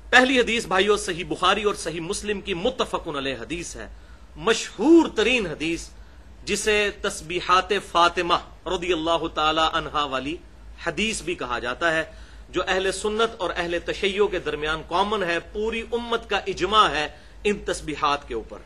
پہلی حدیث بھائیو صحیح بخاری اور صحیح مسلم کی متفقن علیہ حدیث ہے، مشہور ترین حدیث، جسے تسبیحات فاطمہ رضی اللہ تعالی عنہا والی حدیث بھی کہا جاتا ہے، جو اہل سنت اور اہل تشیع کے درمیان کامن ہے، پوری امت کا اجماع ہے ان تسبیحات کے اوپر۔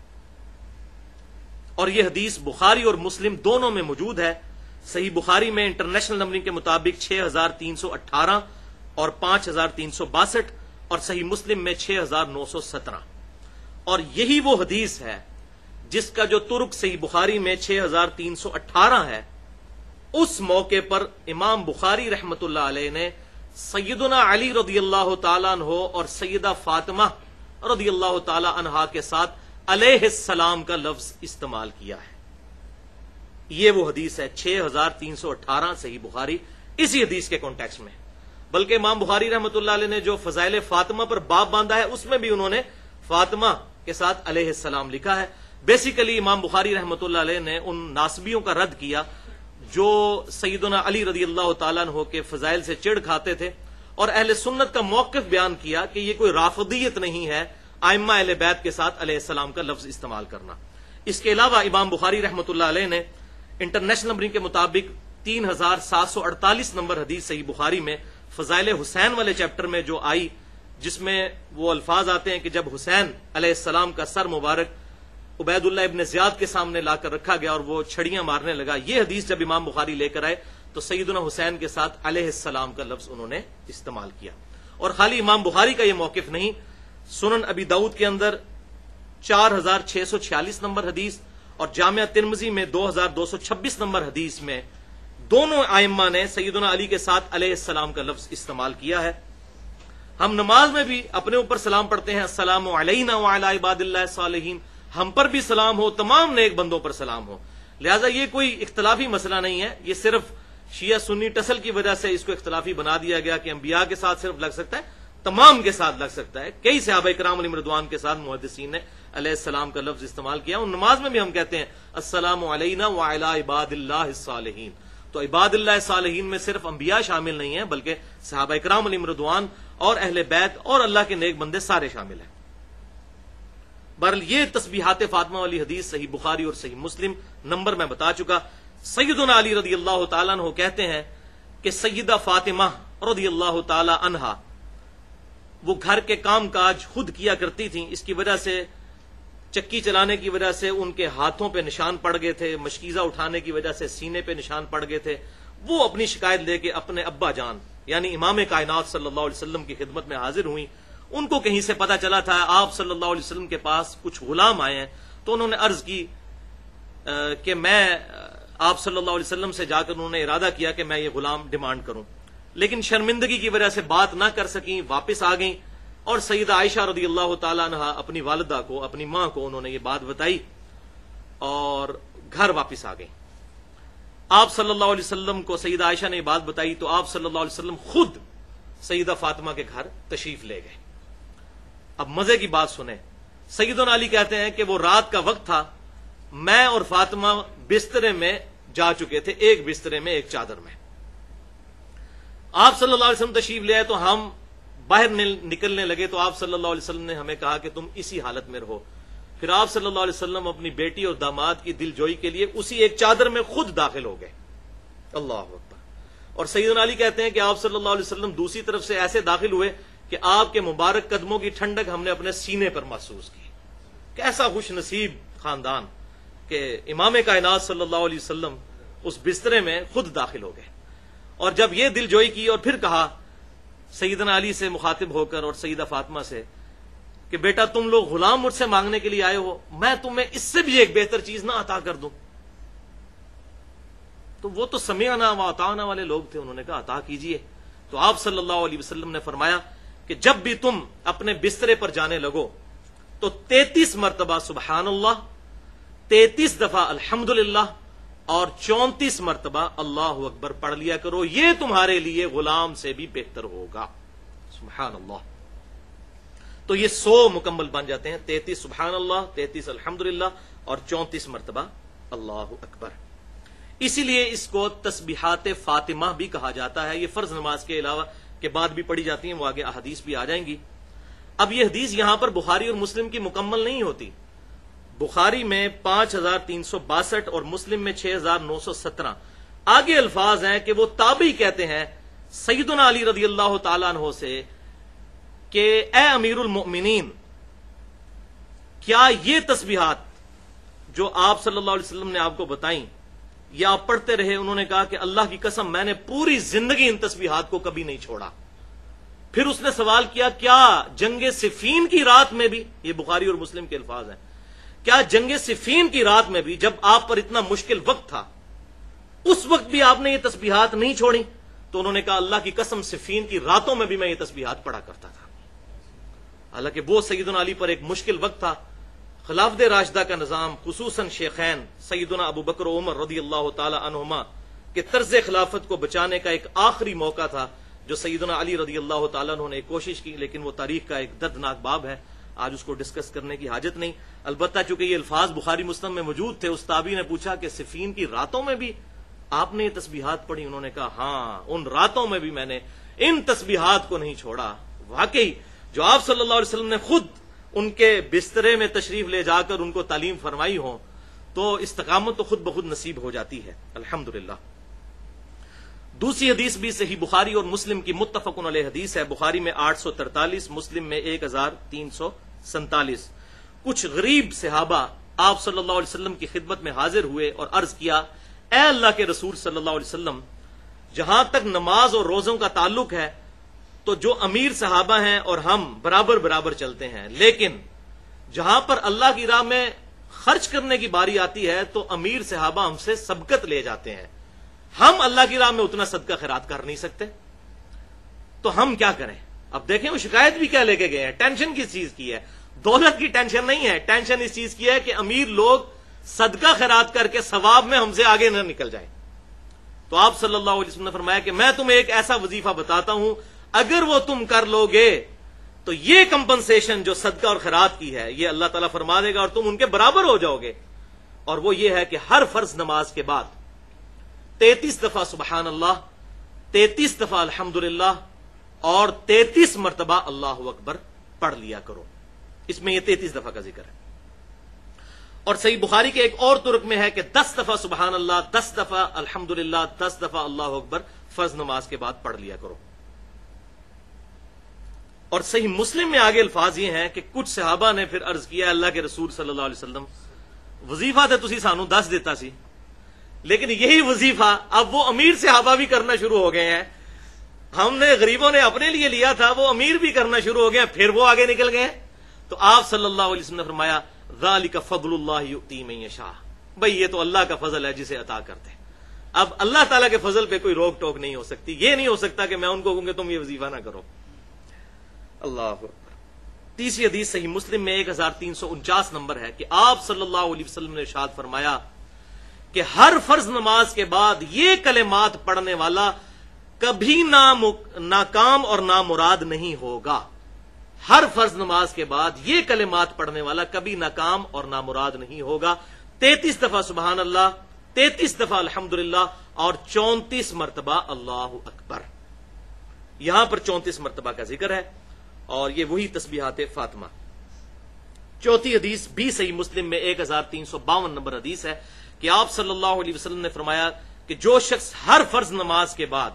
اور یہ حدیث بخاری اور مسلم دونوں میں موجود ہے۔ صحیح بخاری میں انٹرنیشنل نمبرنگ کے مطابق 6318 اور 5362، اور صحیح مسلم میں 6917۔ اور یہی وہ حدیث ہے جس کا جو ترک صحیح بخاری میں 6318 ہے، اس موقع پر امام بخاری رحمت اللہ علیہ نے سیدنا علی رضی اللہ تعالیٰ عنہ اور سیدہ فاطمہ رضی اللہ تعالیٰ عنہا کے ساتھ علیہ السلام کا لفظ استعمال کیا ہے۔ یہ وہ حدیث ہے 6318 صحیح بخاری، اسی حدیث کے کانٹیکسٹ میں۔ بلکہ امام بخاری رحمت اللہ علیہ نے جو فضائل فاطمہ پر باب باندھا ہے، اس میں بھی انہوں نے فاطمہ کے ساتھ علیہ السلام لکھا ہے۔ بیسیکلی امام بخاری رحمت اللہ علیہ نے ان ناسبیوں کا رد کیا جو سیدنا علی رضی اللہ تعالیٰ عنہ کے فضائل سے چڑ کھاتے تھے، اور اہل سنت کا موقف بیان کیا کہ یہ کوئی رافضیت نہیں ہے ائمہ اہل بیت کے ساتھ علیہ السلام کا لفظ استعمال کرنا۔ اس کے علاوہ امام بخاری رحمت اللہ علیہ نے انٹرنیشنل نمبرنگ کے مطابق 3748 نمبر حدیث صحیح بخاری میں فضائل حسین والے چیپٹر میں جو آئی، جس میں وہ الفاظ آتے ہیں کہ جب حسین علیہ السلام کا سر مبارک عبید اللہ ابن زیاد کے سامنے لا کر رکھا گیا اور وہ چھڑیاں مارنے لگا، یہ حدیث جب امام بخاری لے کر آئے تو سیدنا حسین کے ساتھ علیہ السلام کا لفظ انہوں نے استعمال کیا۔ اور خالی امام بخاری کا یہ موقف نہیں، سنن ابی داؤد کے اندر 4646 نمبر حدیث اور جامعہ ترمذی میں 2226 نمبر حدیث میں دونوں ائمہ نے سیدنا علی کے ساتھ علیہ السلام کا لفظ استعمال کیا ہے۔ ہم نماز میں بھی اپنے اوپر سلام پڑھتے ہیں، السلام علینا وعلی عباد اللہ الصالحین، ہم پر بھی سلام ہو، تمام نیک بندوں پر سلام ہو۔ لہٰذا یہ کوئی اختلافی مسئلہ نہیں ہے، یہ صرف شیعہ سنی ٹسل کی وجہ سے اس کو اختلافی بنا دیا گیا کہ انبیاء کے ساتھ صرف لگ سکتا ہے، تمام کے ساتھ لگ سکتا ہے۔ کئی صحابہ کرام علیہم رضوان کے ساتھ محدثین نے علیہ السلام کا لفظ استعمال کیا، اور نماز میں بھی ہم کہتے ہیں السلام علینا وعلی عباد اللہ الصالحین۔ تو عباد اللہ صالحین میں صرف انبیاء شامل نہیں ہیں، بلکہ صحابہ کرام علیہم رضوان اور اہل بیت اور اللہ کے نیک بندے سارے شامل ہیں۔ بہرحال یہ تسبیحات فاطمہ والی حدیث صحیح بخاری اور صحیح مسلم نمبر میں بتا چکا۔ سیدنا علی رضی اللہ تعالیٰ عنہ کہتے ہیں کہ سیدہ فاطمہ رضی اللہ تعالیٰ عنہا وہ گھر کے کام کاج خود کیا کرتی تھیں، اس کی وجہ سے چکی چلانے کی وجہ سے ان کے ہاتھوں پہ نشان پڑ گئے تھے، مشکیزہ اٹھانے کی وجہ سے سینے پہ نشان پڑ گئے تھے۔ وہ اپنی شکایت لے کے اپنے ابا جان یعنی امام کائنات صلی اللہ علیہ وسلم کی خدمت میں حاضر ہوئیں۔ ان کو کہیں سے پتا چلا تھا آپ صلی اللہ علیہ وسلم کے پاس کچھ غلام آئے ہیں، تو انہوں نے عرض کی کہ میں آپ صلی اللہ علیہ وسلم سے جا کر انہوں نے ارادہ کیا کہ میں یہ غلام ڈیمانڈ کروں، لیکن شرمندگی کی وجہ سے بات نہ کر سکیں، واپس آ گئیں، اور سیدہ عائشہ رضی اللہ تعالیٰ عنہ اپنی والدہ کو، اپنی ماں کو انہوں نے یہ بات بتائی اور گھر واپس آ گئیں۔ آپ صلی اللہ علیہ وسلم کو سیدہ عائشہ نے یہ بات بتائی تو آپ صلی اللہ علیہ وسلم خود سیدہ فاطمہ کے گھر تشریف لے گئے۔ اب مزے کی بات سنیں، سیدنا علی کہتے ہیں کہ وہ رات کا وقت تھا، میں اور فاطمہ بسترے میں جا چکے تھے، ایک بسترے میں ایک چادر میں۔ آپ صلی اللہ علیہ وسلم تشریف لے آئے تو ہم باہر نکلنے لگے تو آپ صلی اللہ علیہ وسلم نے ہمیں کہا کہ تم اسی حالت میں رہو۔ پھر آپ صلی اللہ علیہ وسلم اپنی بیٹی اور داماد کی دل جوئی کے لیے اسی ایک چادر میں خود داخل ہو گئے۔ اللہ اکبر۔ اور سیدنا علی کہتے ہیں کہ آپ صلی اللہ علیہ وسلم دوسری طرف سے ایسے داخل ہوئے کہ آپ کے مبارک قدموں کی ٹھنڈک ہم نے اپنے سینے پر محسوس کی۔ کیسا خوش نصیب خاندان کہ امام کائنات صلی اللہ علیہ وسلم اس بسترے میں خود داخل ہو گئے۔ اور جب یہ دل جوئی کی اور پھر کہا سیدنا علی سے مخاطب ہو کر اور سیدہ فاطمہ سے کہ بیٹا تم لوگ غلام مجھ سے مانگنے کے لیے آئے ہو، میں تمہیں اس سے بھی ایک بہتر چیز نہ عطا کر دوں؟ تو وہ تو سمعنا و اطعنا والے لوگ تھے، انہوں نے کہا عطا کیجئے۔ تو آپ صلی اللہ علیہ وسلم نے فرمایا کہ جب بھی تم اپنے بسترے پر جانے لگو تو 33 مرتبہ سبحان اللہ، 33 دفعہ الحمدللہ اور 34 مرتبہ اللہ اکبر پڑھ لیا کرو، یہ تمہارے لیے غلام سے بھی بہتر ہوگا۔ سبحان اللہ۔ تو یہ 100 مکمل بن جاتے ہیں، 33 سبحان اللہ، 33 الحمدللہ اور 34 مرتبہ اللہ اکبر۔ اسی لیے اس کو تسبیحات فاطمہ بھی کہا جاتا ہے۔ یہ فرض نماز کے علاوہ کے بعد بھی پڑھی جاتی ہیں، وہ آگے احادیث بھی آ جائیں گی۔ اب یہ حدیث یہاں پر بخاری اور مسلم کی مکمل نہیں ہوتی. بخاری میں 5362 اور مسلم میں 6917 آگے الفاظ ہیں کہ وہ تابعی کہتے ہیں سیدنا علی رضی اللہ تعالیٰ عنہ سے کہ اے امیر المؤمنین، کیا یہ تسبیحات جو آپ صلی اللہ علیہ وسلم نے آپ کو بتائیں یہ آپ پڑھتے رہے؟ انہوں نے کہا کہ اللہ کی قسم میں نے پوری زندگی ان تسبیحات کو کبھی نہیں چھوڑا. پھر اس نے سوال کیا کیا جنگ صفین کی رات میں بھی، یہ بخاری اور مسلم کے الفاظ ہیں، کیا جنگ صفین کی رات میں بھی جب آپ پر اتنا مشکل وقت تھا اس وقت بھی آپ نے یہ تسبیحات نہیں چھوڑی؟ تو انہوں نے کہا اللہ کی قسم صفین کی راتوں میں بھی میں یہ تسبیحات پڑھا کرتا تھا. حالانکہ وہ سیدنا علی پر ایک مشکل وقت تھا. خلافت راشدہ کا نظام، خصوصاً شیخین سیدنا ابو بکر و عمر رضی اللہ تعالی عنہما کے طرز خلافت کو بچانے کا ایک آخری موقع تھا جو سیدنا علی رضی اللہ تعالیٰ عنہ نے کوشش کی، لیکن وہ تاریخ کا ایک دردناک باب ہے، آج اس کو ڈسکس کرنے کی حاجت نہیں. البتہ چونکہ یہ الفاظ بخاری مسلم میں موجود تھے، اس تابعی نے پوچھا کہ صفین کی راتوں میں بھی آپ نے یہ تسبیحات پڑھی؟ انہوں نے کہا ہاں، ان راتوں میں بھی میں نے ان تسبیحات کو نہیں چھوڑا. واقعی جو آپ صلی اللہ علیہ وسلم نے خود ان کے بسترے میں تشریف لے جا کر ان کو تعلیم فرمائی ہو تو استقامت تو خود بخود نصیب ہو جاتی ہے الحمدللہ. دوسری حدیث بھی صحیح بخاری اور مسلم کی متفق علیہ حدیث ہے. بخاری میں 843، مسلم میں 1347. کچھ غریب صحابہ آپ صلی اللہ علیہ وسلم کی خدمت میں حاضر ہوئے اور عرض کیا اے اللہ کے رسول صلی اللہ علیہ وسلم، جہاں تک نماز اور روزوں کا تعلق ہے تو جو امیر صحابہ ہیں اور ہم برابر برابر چلتے ہیں، لیکن جہاں پر اللہ کی راہ میں خرچ کرنے کی باری آتی ہے تو امیر صحابہ ہم سے سبقت لے جاتے ہیں. ہم اللہ کی راہ میں اتنا صدقہ خیرات کر نہیں سکتے، تو ہم کیا کریں؟ اب دیکھیں وہ شکایت بھی کیا لے کے گئے ہیں. ٹینشن کس چیز کی ہے؟ دولت کی ٹینشن نہیں ہے، ٹینشن اس چیز کی ہے کہ امیر لوگ صدقہ خیرات کر کے ثواب میں ہم سے آگے نہ نکل جائیں. تو آپ صلی اللہ علیہ وسلم نے فرمایا کہ میں تمہیں ایک ایسا وظیفہ بتاتا ہوں، اگر وہ تم کر لو گے تو یہ کمپنسیشن جو صدقہ اور خیرات کی ہے یہ اللہ تعالیٰ فرما دے گا اور تم ان کے برابر ہو جاؤ گے. اور وہ یہ ہے کہ ہر فرض نماز کے بعد 33 دفعہ سبحان اللہ، 33 دفعہ الحمدللہ اور 33 مرتبہ اللہ اکبر پڑھ لیا کرو. اس میں یہ 33 دفعہ کا ذکر ہے. اور صحیح بخاری کے ایک اور ترک میں ہے کہ 10 دفعہ سبحان اللہ، 10 دفعہ الحمدللہ، 10 دفعہ اللہ اکبر فرض نماز کے بعد پڑھ لیا کرو. اور صحیح مسلم میں آگے الفاظ یہ ہیں کہ کچھ صحابہ نے پھر عرض کیا اللہ کے رسول صلی اللہ علیہ وسلم، وظیفہ تو تسی سانو 10 دیتا سی، لیکن یہی وظیفہ اب وہ امیر صحابہ بھی کرنا شروع ہو گئے ہیں. ہم نے غریبوں نے اپنے لیے لیا تھا، وہ امیر بھی کرنا شروع ہو گئے ہیں، پھر وہ آگے نکل گئے. تو آپ صلی اللہ علیہ وسلم نے فرمایا ذالک فضل اللہ یؤتی من یشاء، بھئی یہ تو اللہ کا فضل ہے جسے عطا کرتے ہیں. اب اللہ تعالیٰ کے فضل پہ کوئی روک ٹوک نہیں ہو سکتی. یہ نہیں ہو سکتا کہ میں ان کو کہوں کہ تم یہ وظیفہ نہ کرو. اللہ اکبر. تیسری حدیث صحیح مسلم میں 1349 نمبر ہے کہ آپ صلی اللہ علیہ وسلم نے ارشاد فرمایا کہ ہر فرض نماز کے بعد یہ کلمات پڑھنے والا کبھی ناکام اور نامراد نہیں ہوگا. ہر فرض نماز کے بعد یہ کلمات پڑھنے والا کبھی ناکام اور نامراد نہیں ہوگا. 33 دفعہ سبحان اللہ، 33 دفعہ الحمدللہ اور 34 مرتبہ اللہ اکبر. یہاں پر 34 مرتبہ کا ذکر ہے اور یہ وہی تسبیحات فاطمہ. چوتھی حدیث بھی صحیح مسلم میں 1352 نمبر حدیث ہے کہ آپ صلی اللہ علیہ وسلم نے فرمایا کہ جو شخص ہر فرض نماز کے بعد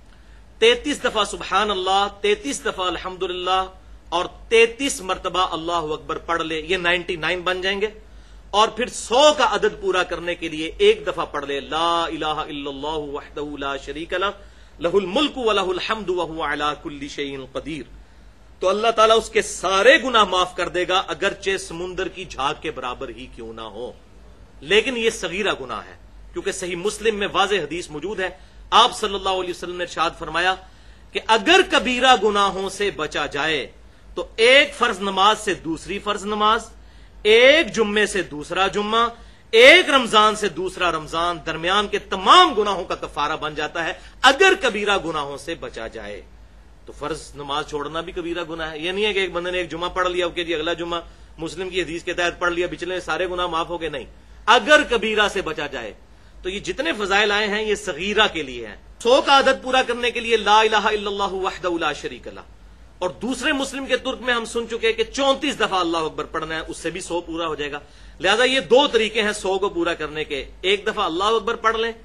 33 دفعہ سبحان اللہ، 33 دفعہ الحمدللہ اور 33 مرتبہ اللہ اکبر پڑھ لے، یہ 99 بن جائیں گے. اور پھر 100 کا عدد پورا کرنے کے لیے ایک دفعہ پڑھ لے لا الہ الا اللہ وحدہ لا شریک لہ لہ الملک ولہ الحمد وہو علی کل شیء قدیر، تو اللہ تعالیٰ اس کے سارے گناہ معاف کر دے گا اگرچہ سمندر کی جھاگ کے برابر ہی کیوں نہ ہو. لیکن یہ صغیرہ گناہ ہے، کیونکہ صحیح مسلم میں واضح حدیث موجود ہے. آپ صلی اللہ علیہ وسلم نے ارشاد فرمایا کہ اگر کبیرہ گناہوں سے بچا جائے تو ایک فرض نماز سے دوسری فرض نماز، ایک جمعے سے دوسرا جمعہ، ایک رمضان سے دوسرا رمضان، درمیان کے تمام گناہوں کا کفارہ بن جاتا ہے اگر کبیرہ گناہوں سے بچا جائے. تو فرض نماز چھوڑنا بھی کبیرہ گناہ ہے. یہ نہیں ہے کہ ایک بندے نے ایک جمعہ پڑھ لیا کہ جی اگلا جمعہ مسلم کی حدیث کے تحت پڑھ لیا پچھلے سارے گناہ معاف ہو گئے. نہیں، اگر کبیرہ سے بچا جائے تو یہ جتنے فضائل آئے ہیں یہ صغیرہ کے لیے ہیں. 100 کا عدد پورا کرنے کے لیے لا الہ الا اللہ وحدہ لا شریک لہ، اور دوسرے مسلم کے ترک میں ہم سن چکے کہ 34 دفعہ اللہ اکبر پڑھنا ہے، اس سے بھی 100 پورا ہو جائے گا. لہذا یہ دو طریقے ہیں 100 کو پورا کرنے کے. ایک دفعہ اللہ اکبر پڑھ لیں،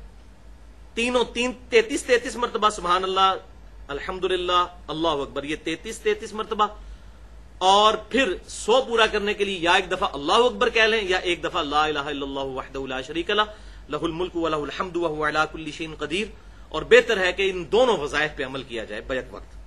33 مرتبہ سبحان اللہ الحمدللہ اللہ اکبر، یہ 33 مرتبہ. اور پھر 100 پورا کرنے کے لیے یا ایک دفعہ اللہ اکبر کہہ لیں یا ایک دفعہ لا الہ الا اللہ وحدہ لا شریک لہ لہ الملک ولہ الحمد وہو علی کل شیء قدیر. اور بہتر ہے کہ ان دونوں وظائف پہ عمل کیا جائے بیک وقت.